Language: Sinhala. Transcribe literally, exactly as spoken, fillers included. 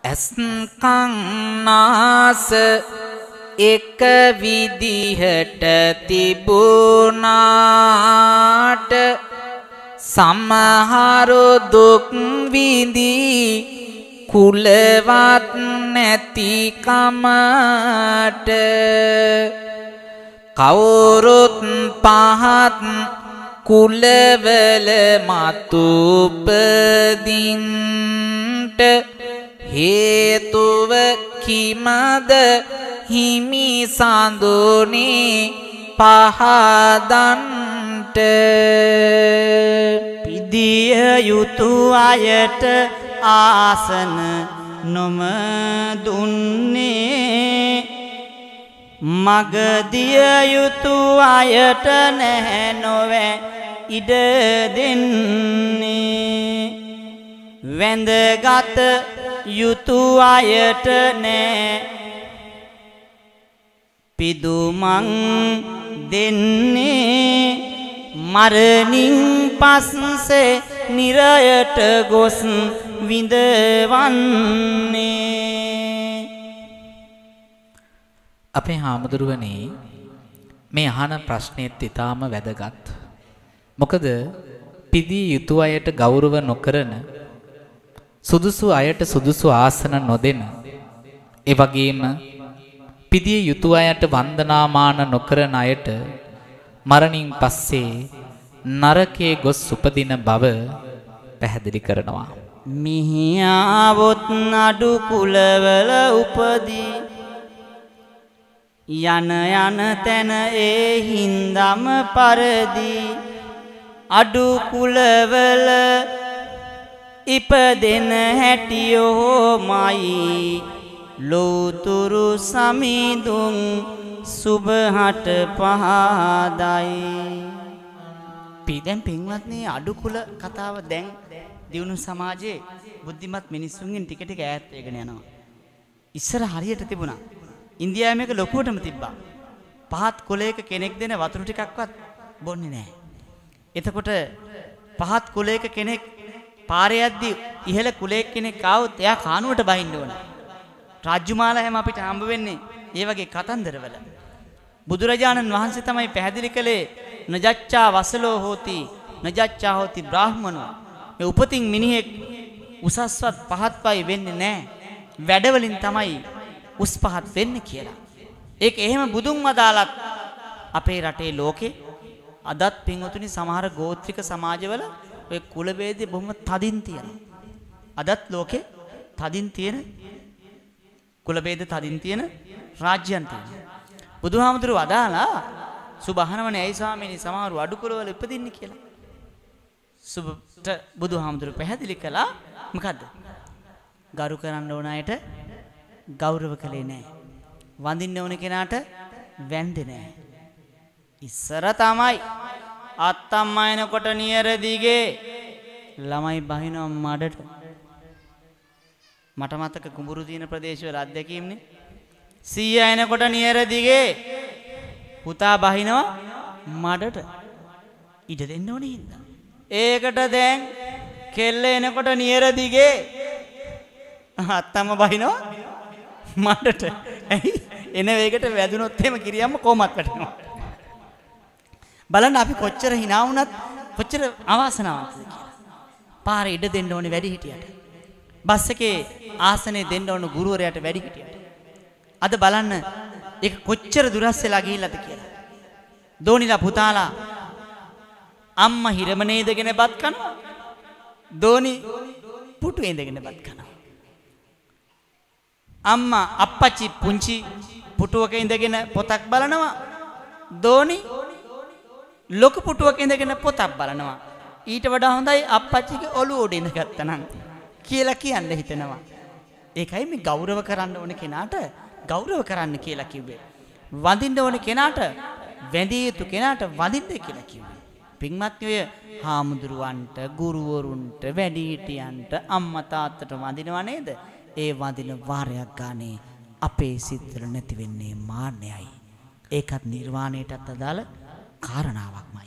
ඇස් කන් නාස එක විදිහට තිබුණාට සමහරු දුක් විඳී කුලවත් නැති කමට කවුරුත් පහත් කුලවල මතු උපදින්ට හේතුව කිමද හිමි සඳුනේ පහදන්ට පිදිය යුතු අයට ආසන නොම දුන්නේ මගදිය යුතු අයට නැහැ නොවැ ඉඩ දෙන්නේ වැඳගත යුතු අයට නෑ පිදුමන් දෙන්නේ මරණින් පස්සේ නිරයට ගොස් විඳවන්නේ අපේ හාමුදුරුවනේ මේ අහන ප්‍රශ්නෙත් ඊටාම වැදගත්. මොකද පිදී යුතු අයට ගෞරව නොකරන සුදුසු අයට සුදුසු ආසන නොදෙන ඒ වගේම පිදී යුතු අයට වන්දනාමාන නොකරන අයට මරණින් පස්සේ නරකයේ ගොස් උපදින බව පැහැදිලි කරනවා. මිහිආවොත් නඩු කුලවල උපදී යන යන තැන ඒ හින්දම පරදී අඩු කුලවල ඉපදෙන හැටියෝමයි ලෝතුරු සමිඳුන් සුබහට පහදයි. පිදැන් පින්වත්නි අඩු කුල කතාව දැන් දියුණු සමාජයේ බුද්ධිමත් මිනිස්සුන්ගෙන් ටික ටික ඈත් වෙගෙන යනවා. ඉස්සර හරියට තිබුණා. ඉන්දියාවේ මේක ලොකුවටම තිබ්බා. පහත් කුලයක කෙනෙක් දෙන වතුර ටිකක්වත් බොන්නේ නැහැ. එතකොට පහත් කුලයක කෙනෙක් පාරේ යද්දි ඉහළ කුලයක කෙනෙක් ආවොත් එයා කානුවට බහින්න ඕන. රාජ්‍යමාලා හැම අපිට හම්බ වෙන්නේ ඒ වගේ කතන්දරවල. බුදුරජාණන් වහන්සේ තමයි පැහැදිලි කළේ නජච්ඡා වසලෝ හෝති නජච්ඡා හෝති බ්‍රාහ්මනෝ. මේ උපතින් මිනිහෙක් උසස්වත් පහත්වයි වෙන්නේ නැහැ. වැඩවලින් තමයි උස් පහත් වෙන්නේ කියලා. ඒක එහෙම බුදුන් වදාළත් අපේ රටේ ලෝකේ අදත් පින්වතුනි සමහර ගෝත්‍රික සමාජවල ඔය කුල ભેදේ බොහොම තදින් තියෙනවා. අදත් ලෝකේ තදින් තියෙන කුල ભેද තදින් තියෙන රාජ්‍යයන් තියෙනවා. බුදුහාමුදුරුවෝ අදාලා සුබහනවනේ ඇයි ස්වාමීනි සමහරු අඩු කුලවල ඉපදින්නේ කියලා. සුබට බුදුහාමුදුරුවෝ පැහැදිලි කළා මොකද්ද? ගරු කරන්න ඕන අයට ගෞරව කළේ නැහැ. වඳින්න ඕන කෙනාට වැන්දේ නැහැ. ඉස්සර තමයි අත්තම්මා එනකොට නියර දිගේ ළමයි බහිනවා මඩට. මට මතක කුඹුරු දින ප්‍රදේශවල අත්දැකීම්නේ. සීයා එනකොට නියර දිගේ පුතා බහිනවා මඩට. ඉඩ දෙන්න ඕනේ හින්දා. ඒකට දැන් කෙල්ල එනකොට නියර දිගේ අත්තම්ම බහිනවා මඩට. ඇයි? එන වේගයට වැදුනොත් එහෙම කිරියම්ම කොහොමත් වැටෙනවා. බලන්න අපි කොච්චර hina වුණත් කොච්චර අවාසනාවන්තද කියලා. පාරේ ඉඩ දෙන්න ඕනේ වැඩි හිටියට. බස් එකේ ආසනේ දෙන්න ඕන ගුරුවරයාට වැඩි හිටියට. අද බලන්න ඒක කොච්චර දුරස් වෙලා ගිහිල්ලාද කියලා. දෝනිලා පුතාලා අම්මා හිරමනේ ඉඳගෙන බත් කනවා. දෝනි පුටුවේ ඉඳගෙන බත් කනවා. අම්මා අප්පච්චි පුංචි පුටුවක ඉඳගෙන පොතක් බලනවා. දෝනි ලොකු පුටුවක ඉඳගෙන පොතක් බලනවා. ඊට වඩා හොඳයි අප්පච්චිගේ ඔළුව උඩ ඉඳගත්තා නම් කියලා කියන්න හිතෙනවා. ඒකයි මේ ගෞරව කරන්න ඕන කෙනාට ගෞරව කරන්න කියලා කිව්වේ. වඳින්න ඕන කෙනාට වැඳිය යුතු කෙනාට වඳින්න කියලා කිව්වේ. පින්වත්නි ඔය හාමුදුරුවන්ට ගුරුවරුන්ට වැඩිහිටියන්ට අම්මා තාත්තට වඳිනව නේද? ඒ වඳින වාරයක් ගානේ අපේ සිත්වල නැති වෙන්නේ මාන්නයයි. ඒකත් නිර්වාණයටත් අදාළ කාරණාවක්මයි.